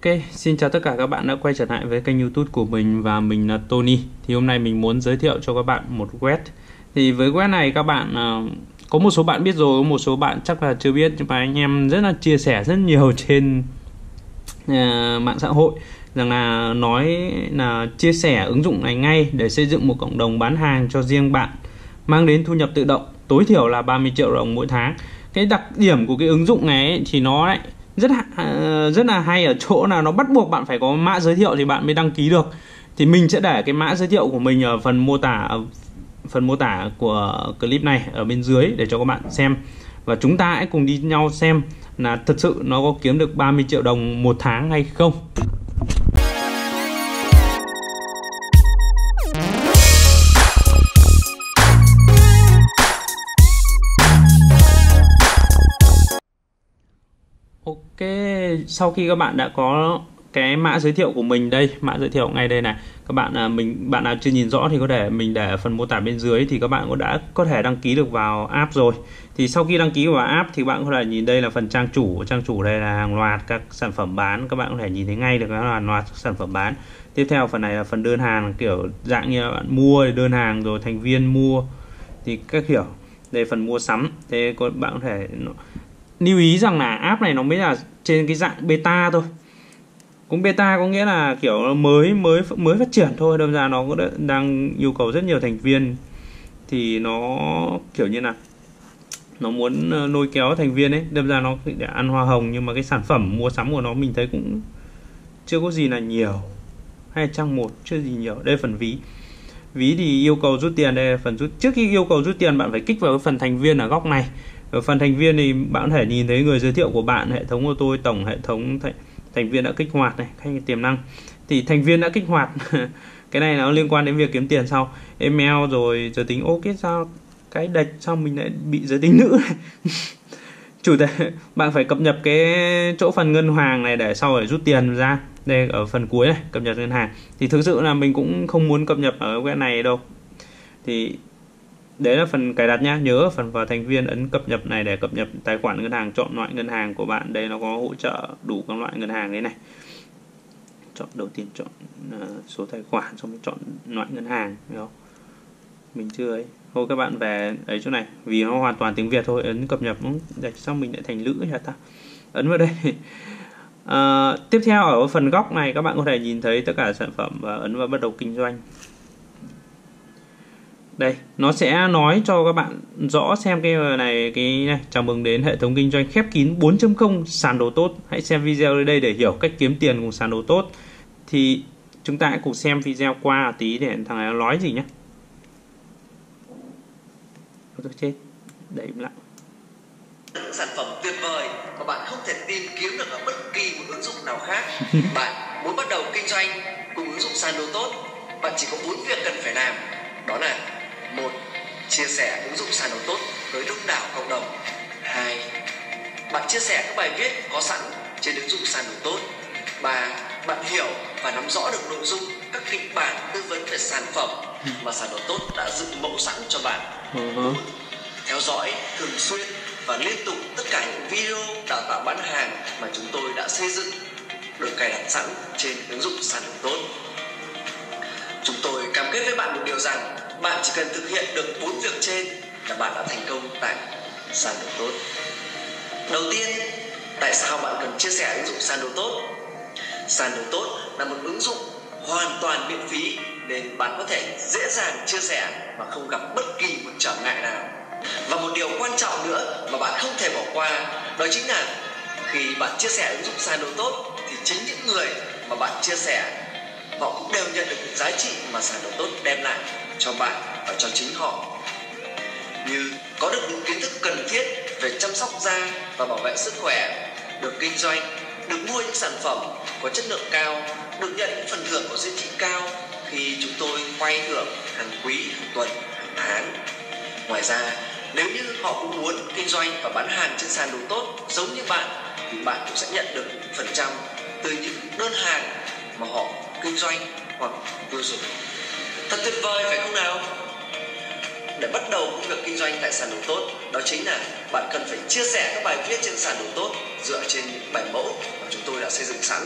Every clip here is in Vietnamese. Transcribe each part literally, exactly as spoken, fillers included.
Ok, xin chào tất cả các bạn đã quay trở lại với kênh YouTube của mình và mình là Tony. Thì hôm nay mình muốn giới thiệu cho các bạn một web. Thì với web này các bạn uh, có một số bạn biết rồi, có một số bạn chắc là chưa biết, nhưng mà anh em rất là chia sẻ rất nhiều trên uh, mạng xã hội rằng là nói là chia sẻ ứng dụng này ngay để xây dựng một cộng đồng bán hàng cho riêng bạn, mang đến thu nhập tự động tối thiểu là ba mươi triệu đồng mỗi tháng. Cái đặc điểm của cái ứng dụng này ấy, thì nó lại rất rất là hay ở chỗ là nó bắt buộc bạn phải có mã giới thiệu thì bạn mới đăng ký được. Thì mình sẽ để cái mã giới thiệu của mình ở phần mô tả phần mô tả của clip này ở bên dưới để cho các bạn xem, và chúng ta hãy cùng đi nhau xem là thật sự nó có kiếm được ba mươi triệu đồng một tháng hay không. Ok, sau khi các bạn đã có cái mã giới thiệu của mình đây, mã giới thiệu ngay đây này, các bạn à, mình bạn nào chưa nhìn rõ thì có thể mình để ở phần mô tả bên dưới, thì các bạn cũng đã có thể đăng ký được vào app rồi. Thì sau khi đăng ký vào app thì bạn có thể nhìn đây là phần trang chủ, trang chủ đây là hàng loạt các sản phẩm bán, các bạn có thể nhìn thấy ngay được là hàng loạt sản phẩm bán. Tiếp theo phần này là phần đơn hàng, kiểu dạng như là bạn mua đơn hàng rồi thành viên mua thì các kiểu. Đây phần mua sắm, thế các bạn có thể lưu ý rằng là app này nó mới là trên cái dạng beta thôi. Cũng beta có nghĩa là kiểu mới mới mới phát triển thôi, đâm ra nó cũng đang yêu cầu rất nhiều thành viên, thì nó kiểu như là nó muốn lôi kéo thành viên ấy, đâm ra nó để ăn hoa hồng. Nhưng mà cái sản phẩm mua sắm của nó mình thấy cũng chưa có gì là nhiều, hay trang một chưa gì nhiều. Đây phần ví, ví thì yêu cầu rút tiền, đây là phần rút. Trước khi yêu cầu rút tiền bạn phải kích vào cái phần thành viên ở góc này. Ở phần thành viên thì bạn có thể nhìn thấy người giới thiệu của bạn, hệ thống của tôi, tổng hệ thống thành, thành viên đã kích hoạt này, khách tiềm năng. Thì thành viên đã kích hoạt cái này nó liên quan đến việc kiếm tiền sau. Email rồi giới tính. Ô cái sao cái đạch sao mình lại bị giới tính nữ này. Chủ thể bạn phải cập nhật cái chỗ phần ngân hàng này để sau để rút tiền ra. Đây ở phần cuối này, cập nhật ngân hàng. Thì thực sự là mình cũng không muốn cập nhật ở web này đâu. Thì đấy là phần cài đặt nhá. Nhớ phần vào thành viên ấn cập nhật này để cập nhật tài khoản ngân hàng, chọn loại ngân hàng của bạn. Đây nó có hỗ trợ đủ các loại ngân hàng đấy này. Chọn đầu tiên chọn uh, số tài khoản, xong chọn loại ngân hàng, hiểu không? Mình chưa ấy. Thôi các bạn về ấy chỗ này, vì nó hoàn toàn tiếng Việt thôi, ấn cập nhật để xong mình lại thành lữ hả ta? Ấn vào đây. Uh, tiếp theo ở phần góc này các bạn có thể nhìn thấy tất cả sản phẩm và ấn vào bắt đầu kinh doanh. Đây, nó sẽ nói cho các bạn rõ xem cái này, cái này, chào mừng đến hệ thống kinh doanh khép kín bốn chấm không sàn đồ tốt. Hãy xem video ở đây để hiểu cách kiếm tiền cùng sàn đồ tốt. Thì chúng ta hãy cùng xem video qua một tí để thằng này nó nói gì nhé. Tôi chết, đẩy im lặng. Sản phẩm tuyệt vời mà bạn không thể tìm kiếm được ở bất kỳ một ứng dụng nào khác. Bạn muốn bắt đầu kinh doanh cùng ứng dụng sàn đồ tốt, bạn chỉ có bốn việc cần phải làm. Đó là: một, chia sẻ ứng dụng sàn đồ tốt tới đông đảo cộng đồng. Hai, bạn chia sẻ các bài viết có sẵn trên ứng dụng sàn đồ tốt. Ba, bạn hiểu và nắm rõ được nội dung các kịch bản tư vấn về sản phẩm mà sàn đồ tốt đã dựng mẫu sẵn cho bạn. Bốn, theo dõi thường xuyên và liên tục tất cả những video đào tạo bán hàng mà chúng tôi đã xây dựng được cài đặt sẵn trên ứng dụng sàn đồ tốt. Chúng tôi cam kết với bạn một điều rằng bạn chỉ cần thực hiện được bốn việc trên là bạn đã thành công tại sàn đồ tốt. Đầu tiên, tại sao bạn cần chia sẻ ứng dụng sàn đồ tốt? Sàn đồ tốt là một ứng dụng hoàn toàn miễn phí nên bạn có thể dễ dàng chia sẻ mà không gặp bất kỳ một trở ngại nào. Và một điều quan trọng nữa mà bạn không thể bỏ qua, đó chính là khi bạn chia sẻ ứng dụng sàn đồ tốt thì chính những người mà bạn chia sẻ họ cũng đều nhận được những giá trị mà sàn đồ tốt đem lại cho bạn và cho chính họ, như có được những kiến thức cần thiết về chăm sóc da và bảo vệ sức khỏe, được kinh doanh, được mua những sản phẩm có chất lượng cao, được nhận những phần thưởng có giá trị cao khi chúng tôi quay thưởng hàng quý, hàng tuần, hàng tháng. Ngoài ra, nếu như họ cũng muốn kinh doanh và bán hàng trên sàn đồ tốt giống như bạn, thì bạn cũng sẽ nhận được phần trăm từ những đơn hàng mà họ kinh doanh hoặc tiêu dùng. Thật tuyệt vời phải không nào? Để bắt đầu công việc kinh doanh tại sàn đồ tốt, đó chính là bạn cần phải chia sẻ các bài viết trên sàn đồ tốt dựa trên những bài mẫu mà chúng tôi đã xây dựng sẵn.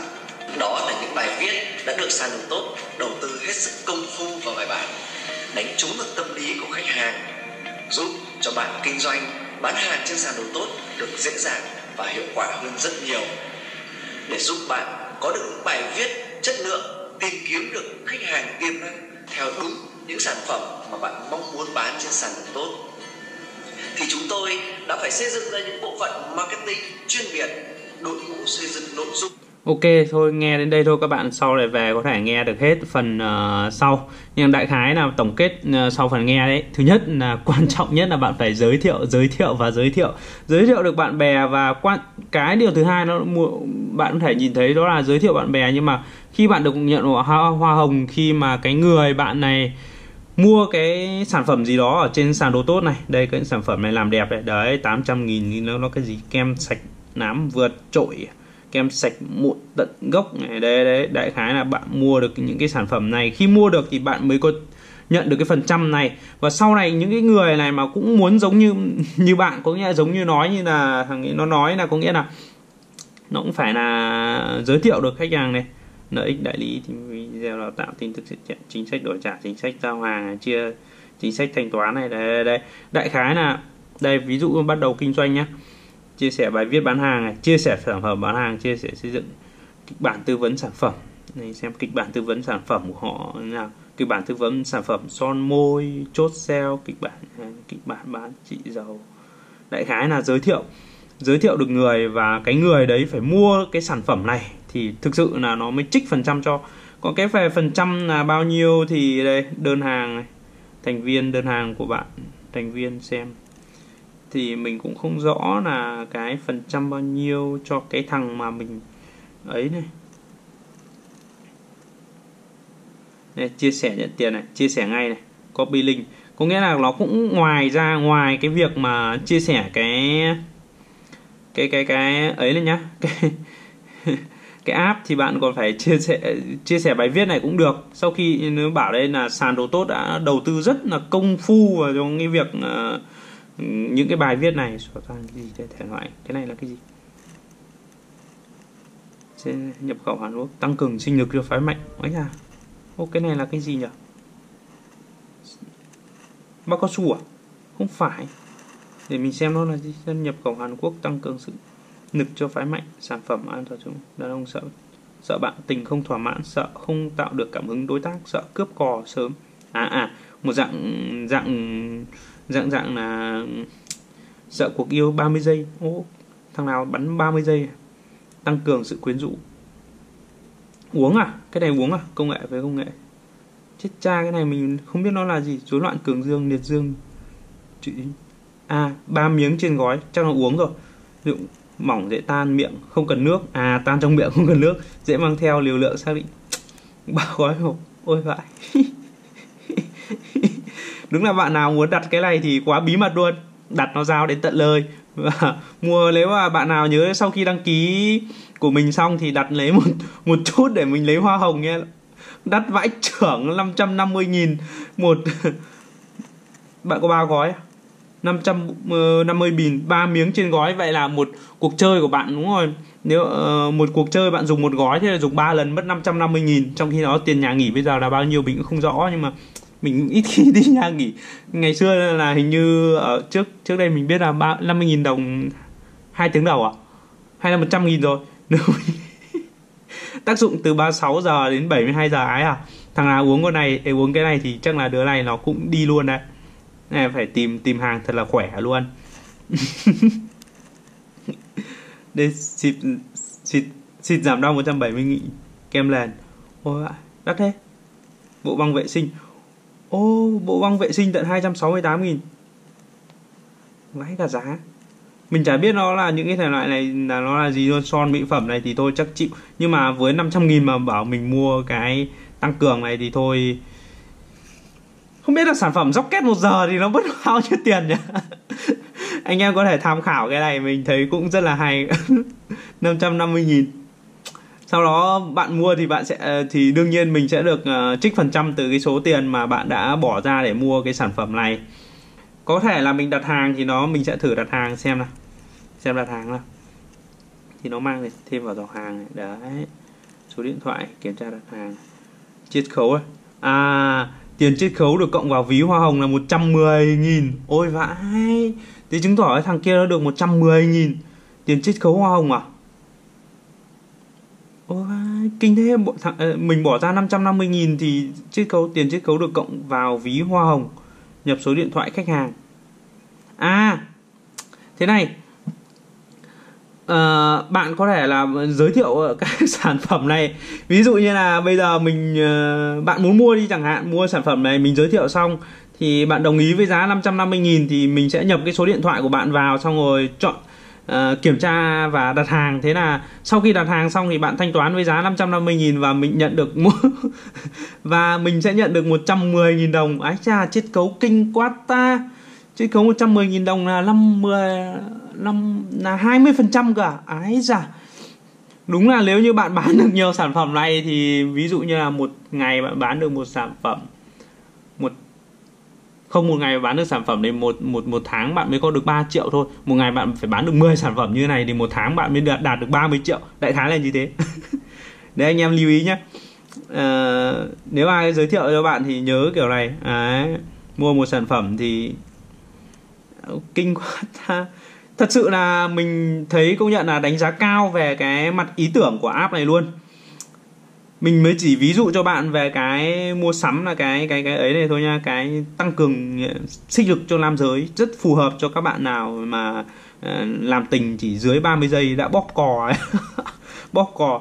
Đó là những bài viết đã được sàn đồ tốt đầu tư hết sức công phu và bài bản, đánh trúng được tâm lý của khách hàng, giúp cho bạn kinh doanh bán hàng trên sàn đồ tốt được dễ dàng và hiệu quả hơn rất nhiều. Để giúp bạn có được những bài viết chất lượng, tìm kiếm được khách hàng tiềm năng theo đúng những sản phẩm mà bạn mong muốn bán trên sàn đồ tốt, thì chúng tôi đã phải xây dựng ra những bộ phận marketing chuyên biệt, đội ngũ xây dựng nội dung. Ok, thôi nghe đến đây thôi các bạn, sau này về có thể nghe được hết phần uh, sau. Nhưng đại khái là tổng kết uh, sau phần nghe đấy. Thứ nhất là quan trọng nhất là bạn phải giới thiệu, giới thiệu và giới thiệu. Giới thiệu được bạn bè, và quan cái điều thứ hai nó bạn có thể nhìn thấy đó là giới thiệu bạn bè. Nhưng mà khi bạn được nhận hoa, hoa hồng, khi mà cái người bạn này mua cái sản phẩm gì đó ở trên sàn đồ tốt này, đây cái sản phẩm này làm đẹp này, đấy tám trăm nghìn, nó nó cái gì kem sạch nám vượt trội, kem sạch mụn tận gốc này, đấy đấy, đại khái là bạn mua được những cái sản phẩm này, khi mua được thì bạn mới có nhận được cái phần trăm này. Và sau này những cái người này mà cũng muốn giống như như bạn, có nghĩa là giống như nói như là thằng ấy nó nói, là có nghĩa là nó cũng phải là giới thiệu được khách hàng này, lợi ích đại lý thì video đào tạo, tin tức sự kiện, chính sách đổi trả, chính sách giao hàng, chia chính sách thanh toán này, đây, đây, đây. Đại khái là đây, ví dụ bắt đầu kinh doanh nhé, chia sẻ bài viết bán hàng này, chia sẻ sản phẩm bán hàng, chia sẻ xây dựng kịch bản tư vấn sản phẩm này, xem kịch bản tư vấn sản phẩm của họ như nào, kịch bản tư vấn sản phẩm son môi, chốt sale, kịch bản kịch bản bán trị dầu. Đại khái là giới thiệu giới thiệu được người, và cái người đấy phải mua cái sản phẩm này thì thực sự là nó mới trích phần trăm cho. Còn cái về phần trăm là bao nhiêu thì đây, đơn hàng này, thành viên đơn hàng của bạn, thành viên xem thì mình cũng không rõ là cái phần trăm bao nhiêu cho cái thằng mà mình ấy này. Đây, chia sẻ nhận tiền này, chia sẻ ngay này, copy link, có nghĩa là nó cũng ngoài ra, ngoài cái việc mà chia sẻ cái cái cái cái ấy lên nhá, cái cái app, thì bạn còn phải chia sẻ chia sẻ bài viết này cũng được. Sau khi nó bảo đây là sàn đồ tốt đã đầu tư rất là công phu vào trong cái việc uh, những cái bài viết này. Xóa tan cái gì để thể loại, cái này là cái gì? Sẽ nhập khẩu Hàn Quốc, tăng cường sinh lực cho phái mạnh ấy à? Ô, cái này là cái gì nhỉ? Bao cao su à? Không phải. Để mình xem nó là gì. Nhập khẩu Hàn Quốc, tăng cường sự lực cho phái mạnh, sản phẩm an toàn. Đàn ông sợ sợ bạn tình không thỏa mãn, sợ không tạo được cảm hứng đối tác, sợ cướp cò sớm. À à, một dạng dạng dạng dạng là sợ cuộc yêu ba mươi giây. Ô, thằng nào bắn ba mươi giây? Tăng cường sự quyến rũ. Uống à? Cái này uống à? Công nghệ với công nghệ. Chết cha, cái này mình không biết nó là gì. Rối loạn cường dương, liệt dương. Chữ à, ba miếng trên gói, chắc là uống rồi. Ví dụ mỏng dễ tan, miệng không cần nước. À, tan trong miệng không cần nước, dễ mang theo, liều lượng xác định. Ba gói hộp. Ôi vãi. Đúng là bạn nào muốn đặt cái này thì quá bí mật luôn, đặt nó giao đến tận nơi. Và mua, nếu mà bạn nào nhớ sau khi đăng ký của mình xong thì đặt lấy một một chút để mình lấy hoa hồng nhé. Đắt vãi chưởng, năm trăm năm mươi nghìn một. Bạn có ba gói, năm trăm năm mươi nghìn, ba miếng trên gói. Vậy là một cuộc chơi của bạn, đúng rồi. Nếu uh, một cuộc chơi bạn dùng một gói thì là dùng ba lần, mất năm trăm năm mươi nghìn. Trong khi đó tiền nhà nghỉ bây giờ là bao nhiêu mình cũng không rõ, nhưng mà mình ít khi đi nhà nghỉ. Ngày xưa là hình như ở trước trước đây mình biết là năm mươi nghìn đồng hai tiếng đầu à, hay là một trăm nghìn rồi. Tác dụng từ ba mươi sáu giờ đến bảy mươi hai giờ ái à. Thằng nào uống con này, ê, uống cái này thì chắc là đứa này nó cũng đi luôn đấy. Này, phải tìm tìm hàng thật là khỏe luôn. Đây, xịt, xịt, xịt giảm đau một trăm bảy mươi nghìn. Kem nền. Ôi, đắt thế. Bộ băng vệ sinh. Ô, bộ băng vệ sinh tận hai trăm sáu mươi tám nghìn. Vãi cả giá. Mình chả biết nó là những cái thể loại này là nó là gì luôn. Son mỹ phẩm này thì thôi chắc chịu. Nhưng mà với năm trăm nghìn mà bảo mình mua cái tăng cường này thì thôi. Không biết là sản phẩm rocket một giờ thì nó mất bao nhiêu tiền nhỉ? Anh em có thể tham khảo cái này, mình thấy cũng rất là hay. năm trăm năm mươi nghìn. Sau đó bạn mua thì bạn sẽ thì đương nhiên mình sẽ được uh, trích phần trăm từ cái số tiền mà bạn đã bỏ ra để mua cái sản phẩm này. Có thể là mình đặt hàng thì nó mình sẽ thử đặt hàng xem nào. Xem đặt hàng nào. Thì nó mang thêm vào giỏ hàng này. Đấy. số điện thoại, kiểm tra đặt hàng, chiết khấu này. À, tiền chiết khấu được cộng vào ví hoa hồng là một trăm mười nghìn. Ôi vãi, thế chứng tỏ cái thằng kia nó được một trăm mười nghìn tiền chiết khấu hoa hồng à? Ôi vãi, kinh thế. Mình bỏ ra năm trăm năm mươi nghìn thì chiết khấu, tiền chiết khấu được cộng vào ví hoa hồng. Nhập số điện thoại khách hàng. À, thế này, à, bạn có thể là giới thiệu các sản phẩm này. Ví dụ như là bây giờ mình bạn muốn mua đi chẳng hạn, mua sản phẩm này mình giới thiệu xong thì bạn đồng ý với giá năm trăm năm mươi nghìn thì mình sẽ nhập cái số điện thoại của bạn vào, xong rồi chọn uh, kiểm tra và đặt hàng. Thế là sau khi đặt hàng xong thì bạn thanh toán với giá năm trăm năm mươi nghìn và mình nhận được và mình sẽ nhận được một trăm mười nghìn đồng. Ái chà, chiết khấu kinh quá ta. Chiết khấu một trăm mười nghìn đồng là năm mươi năm là hai mươi phần trăm cả. Ái da. Đúng là nếu như bạn bán được nhiều sản phẩm này thì ví dụ như là một ngày bạn bán được một sản phẩm, một không một ngày bán được sản phẩm thì một một một tháng bạn mới có được ba triệu thôi. Một ngày bạn phải bán được mười sản phẩm như này thì một tháng bạn mới đạt, đạt được ba mươi triệu. Đại khái là như thế. Đấy, anh em lưu ý nhé. À, nếu ai giới thiệu cho bạn thì nhớ kiểu này. Đấy, mua một sản phẩm thì kinh quá ta. Thật sự là mình thấy công nhận là đánh giá cao về cái mặt ý tưởng của app này luôn. Mình mới chỉ ví dụ cho bạn về cái mua sắm là cái cái cái ấy này thôi nha, cái tăng cường sinh lực cho nam giới, rất phù hợp cho các bạn nào mà uh, làm tình chỉ dưới ba mươi giây đã bóp cò ấy. Bóp cò.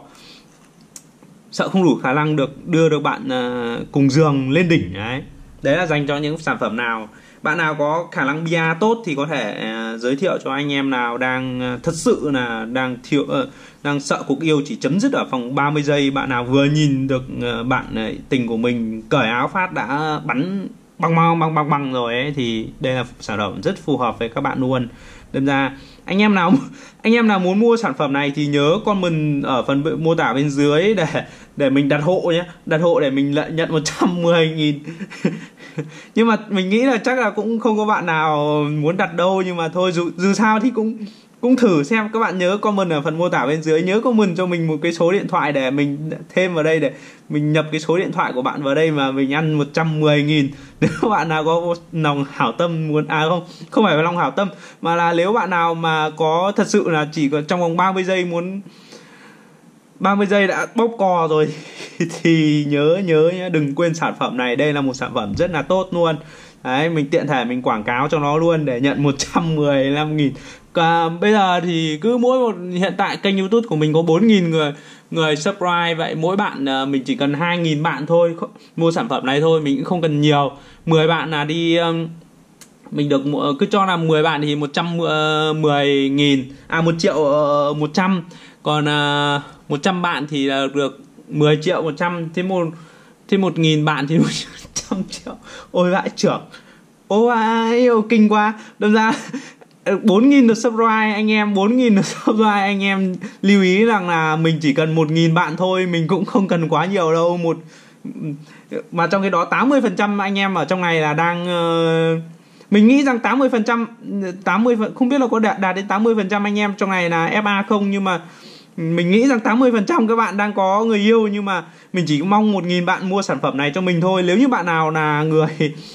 Sợ không đủ khả năng được đưa được bạn uh, cùng giường lên đỉnh đấy. Đấy là dành cho những sản phẩm nào. Bạn nào có khả năng bê a tốt thì có thể uh, giới thiệu cho anh em nào đang uh, thật sự là đang thiếu uh, đang sợ cuộc yêu chỉ chấm dứt ở vòng ba mươi giây. Bạn nào vừa nhìn được uh, bạn uh, tình của mình cởi áo phát đã bắn băng băng băng băng băng rồi ấy, thì đây là sản phẩm rất phù hợp với các bạn luôn. Đâm ra anh em nào anh em nào muốn mua sản phẩm này thì nhớ comment ở phần mô tả bên dưới để để mình đặt hộ nhé, đặt hộ để mình lợi nhận một trăm mười nghìn. Nhưng mà mình nghĩ là chắc là cũng không có bạn nào muốn đặt đâu, nhưng mà thôi dù, dù sao thì cũng cũng thử xem. Các bạn nhớ comment ở phần mô tả bên dưới, nhớ comment cho mình một cái số điện thoại để mình thêm vào đây, để mình nhập cái số điện thoại của bạn vào đây mà mình ăn một trăm mười nghìn. Nếu bạn nào có lòng hảo tâm muốn, à không, không phải là lòng hảo tâm, mà là nếu bạn nào mà có thật sự là chỉ có trong vòng ba mươi giây muốn ba mươi giây đã bóp cò rồi thì nhớ nhớ nhé, đừng quên sản phẩm này. Đây là một sản phẩm rất là tốt luôn. Đấy, mình tiện thể mình quảng cáo cho nó luôn để nhận một trăm mười lăm nghìn. À, bây giờ thì cứ mỗi một, hiện tại kênh YouTube của mình có bốn nghìn người người subscribe, vậy mỗi bạn à, mình chỉ cần hai nghìn bạn thôi mua sản phẩm này thôi, mình cũng không cần nhiều. mười bạn là đi um, mình được cứ cho là mười bạn thì một trăm mười nghìn, à một triệu một trăm, còn uh, một trăm bạn thì là được mười triệu một trăm, thế một thế một nghìn bạn thì một trăm triệu. Ôi vãi trưởng. Ôi ai kinh quá. Đâm ra bốn nghìn được subscribe anh em, bốn nghìn được subscribe anh em lưu ý rằng là mình chỉ cần một nghìn bạn thôi, mình cũng không cần quá nhiều đâu. Một mà trong cái đó tám mươi phần trăm anh em ở trong này là đang uh, mình nghĩ rằng tám mươi phần trăm tám mươi không biết là có đạt, đạt đến tám mươi phần trăm anh em trong này là ép a không, nhưng mà mình nghĩ rằng tám mươi phần trăm các bạn đang có người yêu, nhưng mà mình chỉ mong một nghìn bạn mua sản phẩm này cho mình thôi. Nếu như bạn nào là người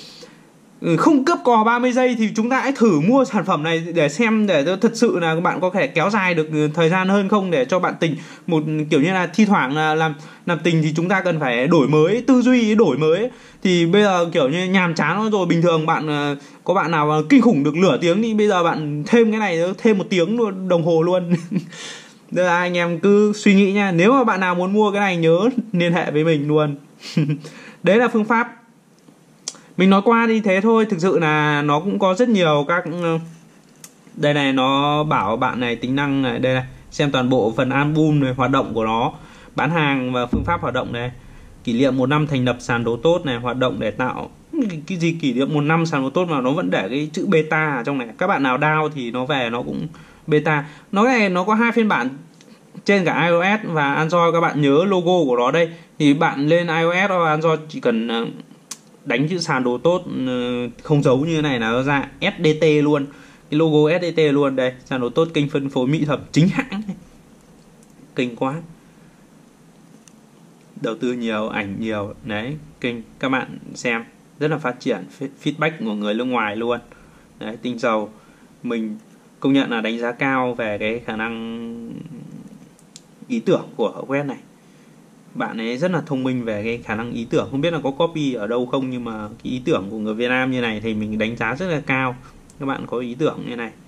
không cướp cò ba mươi giây thì chúng ta hãy thử mua sản phẩm này để xem, để thật sự là các bạn có thể kéo dài được thời gian hơn không, để cho bạn tình một kiểu như là thi thoảng là làm làm tình thì chúng ta cần phải đổi mới tư duy, đổi mới. Thì bây giờ kiểu như nhàm chán rồi, bình thường bạn có bạn nào kinh khủng được nửa tiếng thì bây giờ bạn thêm cái này thêm một tiếng luôn, đồng hồ luôn. Đây là anh em cứ suy nghĩ nha. Nếu mà bạn nào muốn mua cái này nhớ liên hệ với mình luôn. Đấy là phương pháp. Mình nói qua đi thế thôi, thực sự là nó cũng có rất nhiều các. Đây này, nó bảo bạn này tính năng này, đây này, xem toàn bộ phần album này, hoạt động của nó, bán hàng và phương pháp hoạt động này, kỷ niệm một năm thành lập sàn đấu tốt này, hoạt động để tạo cái gì kỷ niệm một năm sàn đấu tốt mà nó vẫn để cái chữ beta ở trong này. Các bạn nào down thì nó về nó cũng beta. Nó này nó có hai phiên bản trên cả iOS và Android. Các bạn nhớ logo của nó đây, thì bạn lên iOS hoặc Android chỉ cần đánh chữ sàn đồ tốt không dấu như thế này là nó ra ét đê tê luôn, cái logo ét đê tê luôn. Đây, sàn đồ tốt kênh phân phối mỹ phẩm chính hãng này. Kinh quá. đầu tư nhiều, ảnh nhiều. Đấy, kênh các bạn xem rất là phát triển, feedback của người nước ngoài luôn. Đấy, tinh dầu mình công nhận là đánh giá cao về cái khả năng ý tưởng của web này. Bạn ấy rất là thông minh về cái khả năng ý tưởng. Không biết là có copy ở đâu không, nhưng mà cái ý tưởng của người Việt Nam như này thì mình đánh giá rất là cao. Các bạn có ý tưởng như này.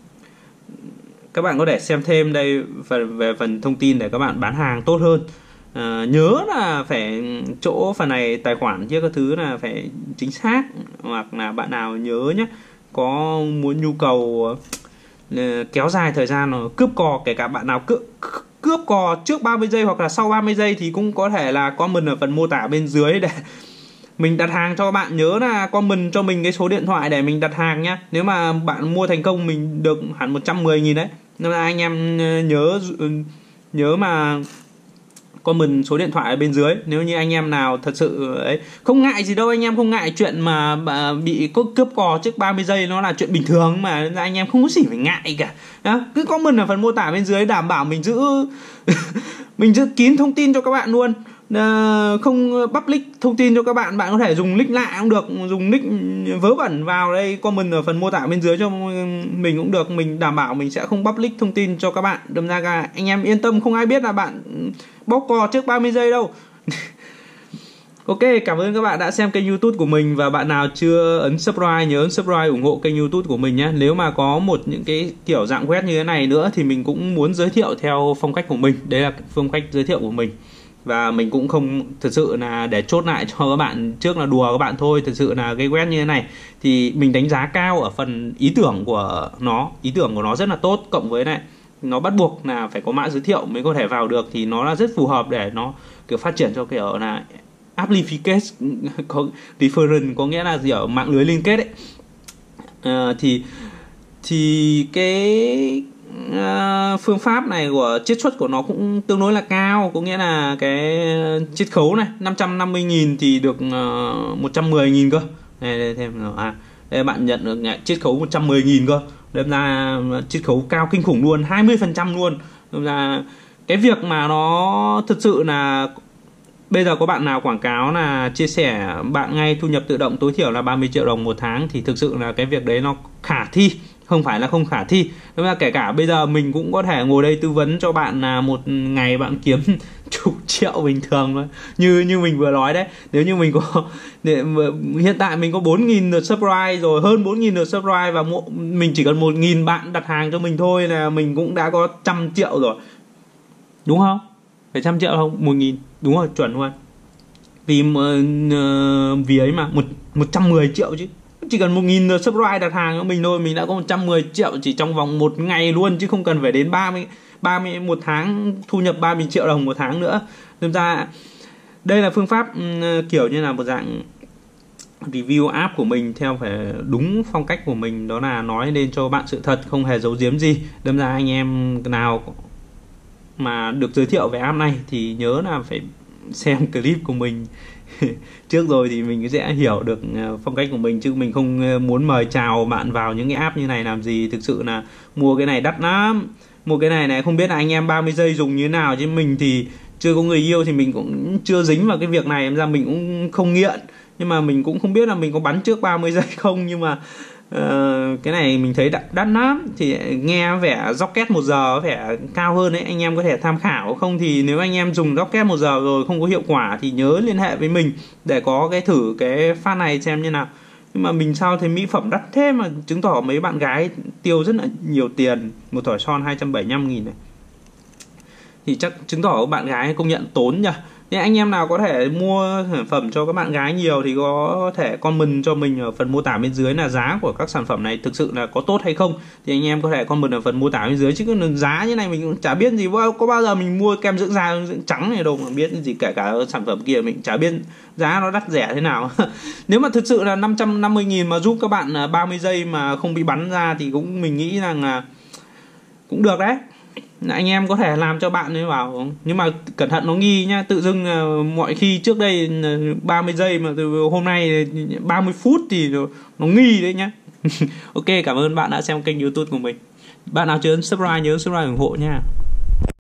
Các bạn có thể xem thêm đây về phần thông tin để các bạn bán hàng tốt hơn. À, nhớ là phải chỗ phần này tài khoản chứ các thứ là phải chính xác, hoặc là bạn nào nhớ nhé, có muốn nhu cầu uh, kéo dài thời gian rồi cướp cò, kể cả bạn nào cướp cướp cò trước ba mươi giây hoặc là sau ba mươi giây thì cũng có thể là comment ở phần mô tả bên dưới để mình đặt hàng cho các bạn. Nhớ là comment cho mình cái số điện thoại để mình đặt hàng nhé. Nếu mà bạn mua thành công mình được hẳn một trăm mười nghìn đấy. Nên là anh em nhớ nhớ mà comment số điện thoại ở bên dưới. Nếu như anh em nào thật sự ấy, không ngại gì đâu, anh em không ngại chuyện mà bị cướp cò trước ba mươi giây, nó là chuyện bình thường mà, anh em không có gì phải ngại cả. Đó, cứ comment ở phần mô tả bên dưới, đảm bảo mình giữ mình giữ kín thông tin cho các bạn luôn. À, không public thông tin cho các bạn. Bạn có thể dùng nick lạ cũng được, dùng nick vớ vẩn vào đây comment ở phần mô tả bên dưới cho mình cũng được. Mình đảm bảo mình sẽ không public thông tin cho các bạn. Đâm ra cả anh em yên tâm, không ai biết là bạn bóc cò trước ba mươi giây đâu. Ok, cảm ơn các bạn đã xem kênh YouTube của mình. Và bạn nào chưa ấn subscribe, nhớ ấn subscribe ủng hộ kênh YouTube của mình nhé. Nếu mà có một những cái kiểu dạng web như thế này nữa thì mình cũng muốn giới thiệu theo phong cách của mình. Đấy là phong cách giới thiệu của mình. Và mình cũng không thực sự là để chốt lại cho các bạn trước là đùa các bạn thôi. Thực sự là cái web như thế này thì mình đánh giá cao ở phần ý tưởng của nó. Ý tưởng của nó rất là tốt, cộng với này nó bắt buộc là phải có mã giới thiệu mới có thể vào được, thì nó là rất phù hợp để nó kiểu phát triển cho kiểu là amplification, có reference, có nghĩa là gì ở mạng lưới liên kết ấy. À, thì thì cái uh, phương pháp này của chiết xuất của nó cũng tương đối là cao, có nghĩa là cái chiết khấu này năm trăm năm mươi nghìn thì được uh, một trăm mười nghìn cơ. Đây, đây thêm à, đây bạn nhận được chiết khấu một trăm mười nghìn cơ. Đâm ra chiết khấu cao kinh khủng luôn, hai mươi phần trăm luôn. Đâm ra cái việc mà nó thực sự là bây giờ có bạn nào quảng cáo là chia sẻ bạn ngay thu nhập tự động tối thiểu là ba mươi triệu đồng một tháng, thì thực sự là cái việc đấy nó khả thi, không phải là không khả thi. Đúng là kể cả bây giờ mình cũng có thể ngồi đây tư vấn cho bạn là một ngày bạn kiếm chục triệu bình thường thôi. Như như mình vừa nói đấy, nếu như mình có hiện tại mình có bốn nghìn lượt subscribe rồi, hơn bốn nghìn lượt subscribe, và mình chỉ cần một nghìn bạn đặt hàng cho mình thôi là mình cũng đã có trăm triệu rồi. Đúng không? Phải trăm triệu không? Một nghìn. Đúng rồi, chuẩn luôn. Vì uh, vì ấy mà một, một trăm mười triệu chứ. Chỉ cần một nghìn subscribe đặt hàng cho mình thôi, mình đã có một trăm mười triệu chỉ trong vòng một ngày luôn, chứ không cần phải đến ba mươi, ba mươi một tháng thu nhập ba mươi triệu đồng một tháng nữa. Nên ra đây là phương pháp uh, kiểu như là một dạng review app của mình theo phải đúng phong cách của mình, đó là nói lên cho bạn sự thật, không hề giấu giếm gì. Đâm ra anh em nào mà được giới thiệu về app này thì nhớ là phải xem clip của mình trước rồi thì mình sẽ hiểu được phong cách của mình, chứ mình không muốn mời chào bạn vào những cái app như này làm gì. Thực sự là mua cái này đắt lắm, mua cái này này không biết là anh em ba mươi giây dùng như thế nào, chứ mình thì chưa có người yêu thì mình cũng chưa dính vào cái việc này, em ra mình cũng không nghiện, nhưng mà mình cũng không biết là mình có bắn trước ba mươi giây không. Nhưng mà Uh, cái này mình thấy đắt, đắt lắm. Thì nghe vẻ rocket một giờ vẻ cao hơn đấy, anh em có thể tham khảo. Không thì nếu anh em dùng rocket một giờ rồi không có hiệu quả thì nhớ liên hệ với mình để có cái thử cái phát này xem như nào. Nhưng mà mình sao thấy mỹ phẩm đắt thế, mà chứng tỏ mấy bạn gái tiêu rất là nhiều tiền. Một thỏi son hai trăm bảy mươi lăm nghìn này thì chắc chứng tỏ bạn gái công nhận tốn nhỉ. Nên anh em nào có thể mua sản phẩm cho các bạn gái nhiều thì có thể comment cho mình ở phần mô tả bên dưới là giá của các sản phẩm này thực sự là có tốt hay không. Thì anh em có thể comment ở phần mô tả bên dưới, chứ còn giá như này mình cũng chả biết gì. Có bao giờ mình mua kem dưỡng da dưỡng trắng này đâu mà biết gì, kể cả sản phẩm kia mình chả biết giá nó đắt rẻ thế nào. Nếu mà thực sự là năm trăm năm mươi nghìn mà giúp các bạn ba mươi giây mà không bị bắn ra thì cũng mình nghĩ rằng là cũng được đấy. Anh em có thể làm cho bạn ấy bảo, nhưng mà cẩn thận nó nghi nhá. Tự dưng mọi khi trước đây ba mươi giây mà từ hôm nay ba mươi phút thì nó, nó nghi đấy nhá. Ok, cảm ơn bạn đã xem kênh YouTube của mình. Bạn nào chưa ấn subscribe nhớ subscribe ủng hộ nha.